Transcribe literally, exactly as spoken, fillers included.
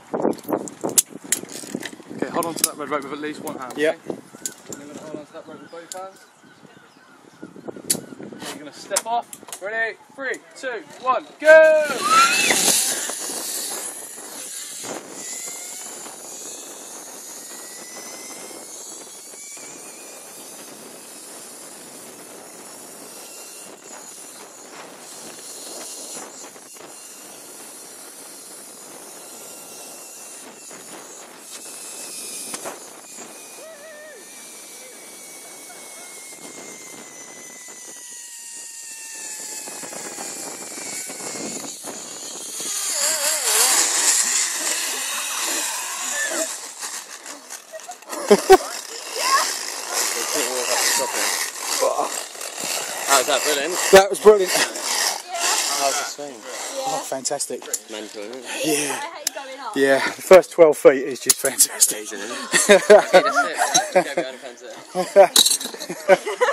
Okay, hold on to that red rope with at least one hand. Yeah. Okay? And you're going to hold on to that rope with both hands. And you're going to step off. Ready? Three, two, one, go! How's that, brilliant? That was brilliant. How's the swing? Oh, fantastic. Mental, isn't it? Yeah. I hate going up. Yeah, the first twelve feet is just fantastic. Amazing, isn't it? Okay, that's it. Go behind the fence there.